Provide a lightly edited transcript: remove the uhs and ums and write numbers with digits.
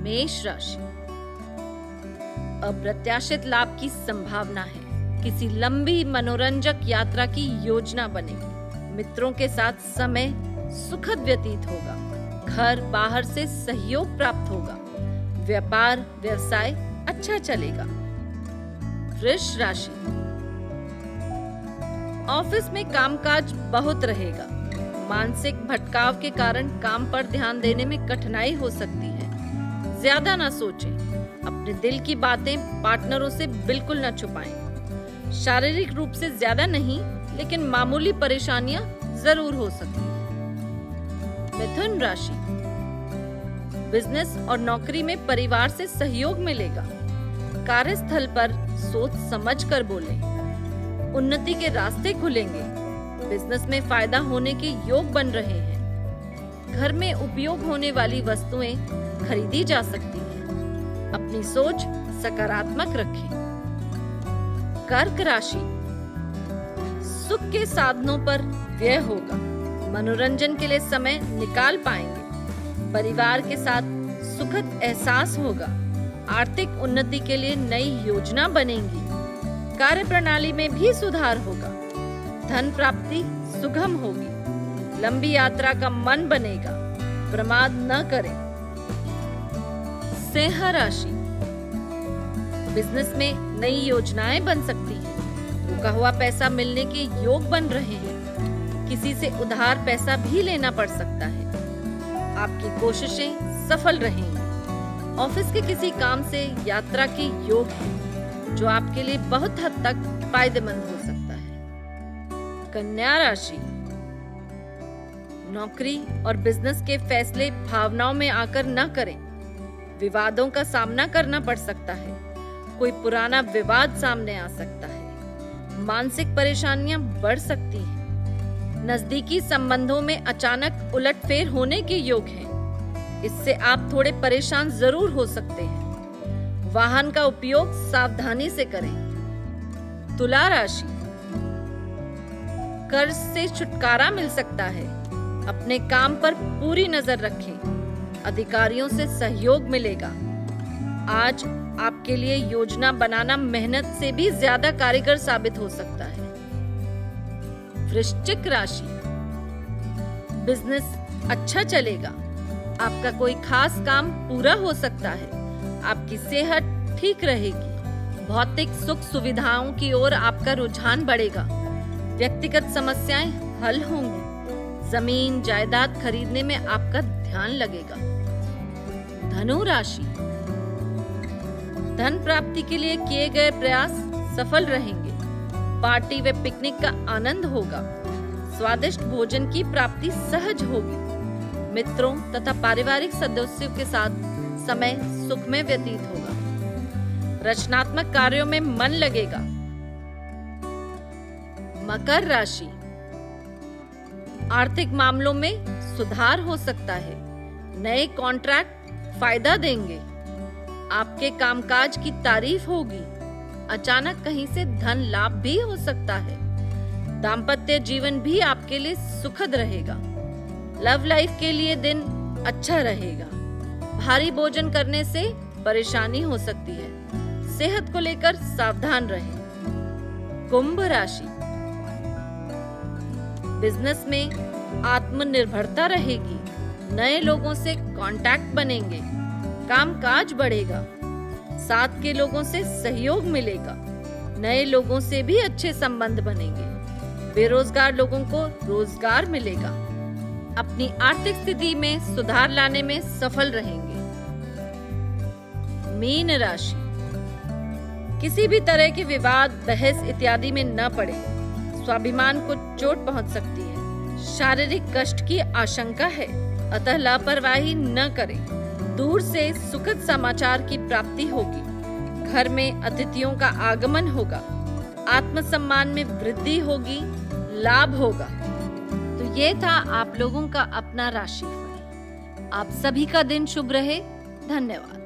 मेष राशि, अप्रत्याशित लाभ की संभावना है। किसी लंबी मनोरंजक यात्रा की योजना बनेगी। मित्रों के साथ समय सुखद व्यतीत होगा। घर बाहर से सहयोग प्राप्त होगा। व्यापार व्यवसाय अच्छा चलेगा। वृष राशि, ऑफिस में कामकाज बहुत रहेगा। मानसिक भटकाव के कारण काम पर ध्यान देने में कठिनाई हो सकती है। ज्यादा ना सोचें। अपने दिल की बातें पार्टनरों से बिल्कुल न छुपाएं। शारीरिक रूप से ज्यादा नहीं, लेकिन मामूली परेशानियां जरूर हो सकती हैं। मिथुन राशि, बिजनेस और नौकरी में परिवार से सहयोग मिलेगा। कार्यस्थल पर सोच समझ कर बोलें। उन्नति के रास्ते खुलेंगे। बिजनेस में फायदा होने के योग बन रहे हैं। घर में उपयोग होने वाली वस्तुएं खरीदी जा सकती हैं। अपनी सोच सकारात्मक रखें। कर्क राशि, सुख के साधनों पर व्यय होगा। मनोरंजन के लिए समय निकाल पाएंगे। परिवार के साथ सुखद एहसास होगा। आर्थिक उन्नति के लिए नई योजना बनेगी। कार्य प्रणाली में भी सुधार होगा। धन प्राप्ति सुगम होगी। लंबी यात्रा का मन बनेगा। प्रमाद न करें। सिंह राशि, बिजनेस में नई योजनाएं बन सकती हैं। रुका हुआ पैसा मिलने के योग बन रहे हैं। किसी से उधार पैसा भी लेना पड़ सकता है। आपकी कोशिशें सफल रहेंगी। ऑफिस के किसी काम से यात्रा के योग है, जो आपके लिए बहुत हद तक फायदेमंद हो सकता है। कन्या राशि, नौकरी और बिजनेस के फैसले भावनाओं में आकर न करें। विवादों का सामना करना पड़ सकता है। कोई पुराना विवाद सामने आ सकता है। मानसिक परेशानियां बढ़ सकती हैं। नजदीकी संबंधों में अचानक उलटफेर होने के योग हैं। इससे आप थोड़े परेशान जरूर हो सकते हैं। वाहन का उपयोग सावधानी से करें। तुला राशि, कर्ज से छुटकारा मिल सकता है। अपने काम पर पूरी नजर रखें। अधिकारियों से सहयोग मिलेगा। आज आपके लिए योजना बनाना मेहनत से भी ज्यादा कारगर साबित हो सकता है। वृश्चिक राशि, बिजनेस अच्छा चलेगा। आपका कोई खास काम पूरा हो सकता है। आपकी सेहत ठीक रहेगी। भौतिक सुख सुविधाओं की ओर आपका रुझान बढ़ेगा। व्यक्तिगत समस्याएं हल होंगी। जमीन जायदाद खरीदने में आपका ध्यान लगेगा। धनु राशि, धन प्राप्ति के लिए किए गए प्रयास सफल रहेंगे। पार्टी व पिकनिक का आनंद होगा। स्वादिष्ट भोजन की प्राप्ति सहज होगी। मित्रों तथा पारिवारिक सदस्यों के साथ समय सुखमय व्यतीत होगा। रचनात्मक कार्यों में मन लगेगा। मकर राशि, आर्थिक मामलों में सुधार हो सकता है। नए कॉन्ट्रैक्ट फायदा देंगे। आपके कामकाज की तारीफ होगी। अचानक कहीं से धन लाभ भी हो सकता है। दाम्पत्य जीवन भी आपके लिए सुखद रहेगा। लव लाइफ के लिए दिन अच्छा रहेगा। भारी भोजन करने से परेशानी हो सकती है। सेहत को लेकर सावधान रहें। कुंभ राशि, बिजनेस में आत्मनिर्भरता रहेगी। नए लोगों से कांटेक्ट बनेंगे। कामकाज बढ़ेगा। साथ के लोगों से सहयोग मिलेगा। नए लोगों से भी अच्छे संबंध बनेंगे। बेरोजगार लोगों को रोजगार मिलेगा। अपनी आर्थिक स्थिति में सुधार लाने में सफल रहेंगे। मीन राशि, किसी भी तरह के विवाद बहस इत्यादि में न पड़े। स्वाभिमान को चोट पहुंच सकती है। शारीरिक कष्ट की आशंका है, अतः लापरवाही न करें। दूर से सुखद समाचार की प्राप्ति होगी। घर में अतिथियों का आगमन होगा। आत्मसम्मान में वृद्धि होगी। लाभ होगा। तो ये था आप लोगों का अपना राशिफल। आप सभी का दिन शुभ रहे। धन्यवाद।